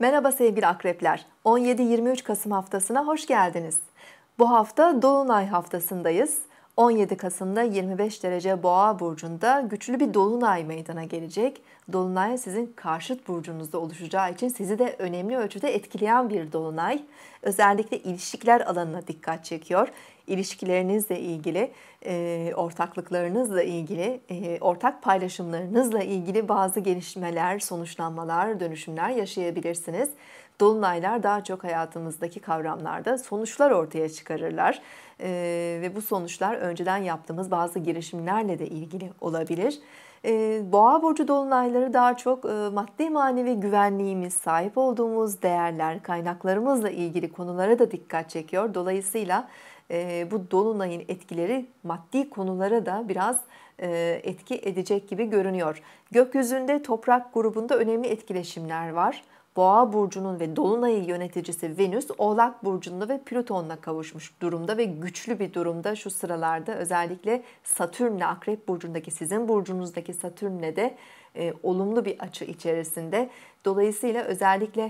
Merhaba sevgili akrepler. 17-23 Kasım haftasına hoş geldiniz. Bu hafta Dolunay haftasındayız. 17 Kasım'da 25 derece Boğa burcunda güçlü bir dolunay meydana gelecek. Dolunay sizin karşıt burcunuzda oluşacağı için sizi de önemli ölçüde etkileyen bir dolunay. Özellikle ilişkiler alanına dikkat çekiyor. İlişkilerinizle ilgili, ortaklıklarınızla ilgili, ortak paylaşımlarınızla ilgili bazı gelişmeler, sonuçlanmalar, dönüşümler yaşayabilirsiniz. Dolunaylar daha çok hayatımızdaki kavramlarda sonuçlar ortaya çıkarırlar. Ve bu sonuçlar önceden yaptığımız bazı girişimlerle de ilgili olabilir. Boğa burcu dolunayları daha çok maddi manevi güvenliğimiz, sahip olduğumuz değerler, kaynaklarımızla ilgili konulara da dikkat çekiyor. Dolayısıyla bu dolunayın etkileri maddi konulara da biraz etki edecek gibi görünüyor. Gökyüzünde toprak grubunda önemli etkileşimler var. Boğa burcunun ve dolunayı yöneticisi Venüs Oğlak burcunda ve Plüton'la kavuşmuş durumda ve güçlü bir durumda şu sıralarda. Özellikle Satürn'le Akrep burcundaki, sizin burcunuzdaki Satürn'le de olumlu bir açı içerisinde. Dolayısıyla özellikle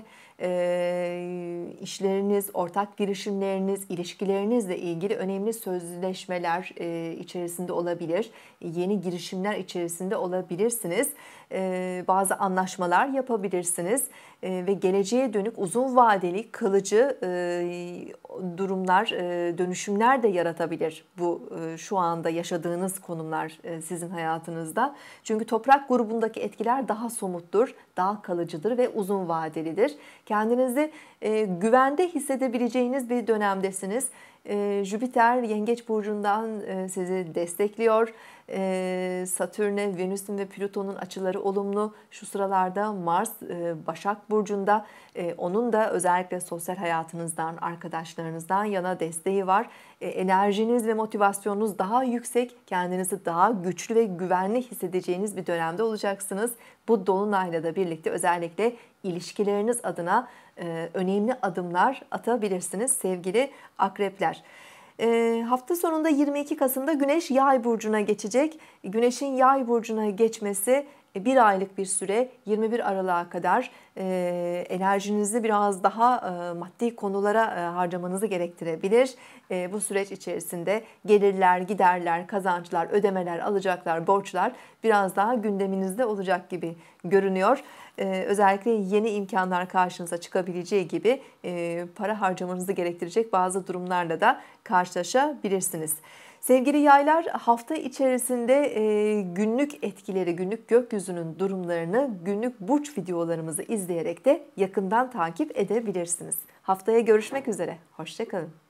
işleriniz, ortak girişimleriniz, ilişkilerinizle ilgili önemli sözleşmeler içerisinde olabilir. Yeni girişimler içerisinde olabilirsiniz. Bazı anlaşmalar yapabilirsiniz. Ve geleceğe dönük uzun vadeli, kalıcı durumlar, dönüşümler de yaratabilir bu şu anda yaşadığınız konumlar sizin hayatınızda. Çünkü toprak grubundaki etkiler daha somuttur, daha kalıcıdır ve uzun vadelidir. Kendinizi güvende hissedebileceğiniz bir dönemdesiniz. Jüpiter Yengeç burcundan sizi destekliyor. Satürn'e, Venüs'ün ve Plüton'un açıları olumlu. Şu sıralarda Mars Başak burcunda. Onun da özellikle sosyal hayatınızdan, arkadaşlarınızdan yana desteği var. Enerjiniz ve motivasyonunuz daha yüksek. Kendinizi daha güçlü ve güvenli hissedeceğiniz bir dönemde olacaksınız. Bu dolunayla da birlikte özellikle ilişkileriniz adına önemli adımlar atabilirsiniz sevgili akrepler. Hafta sonunda 22 Kasım'da Güneş Yay burcuna geçecek. Güneşin Yay burcuna geçmesi bir aylık bir süre, 21 Aralık'a kadar enerjinizi biraz daha maddi konulara harcamanızı gerektirebilir. Bu süreç içerisinde gelirler, giderler, kazançlar, ödemeler, alacaklar, borçlar biraz daha gündeminizde olacak gibi görünüyor. Özellikle yeni imkanlar karşınıza çıkabileceği gibi para harcamanızı gerektirecek bazı durumlarla da karşılaşabilirsiniz. Sevgili yaylar, hafta içerisinde günlük etkileri, günlük gökyüzünün durumlarını günlük burç videolarımızı izleyerek de yakından takip edebilirsiniz. Haftaya görüşmek üzere. Hoşça kalın.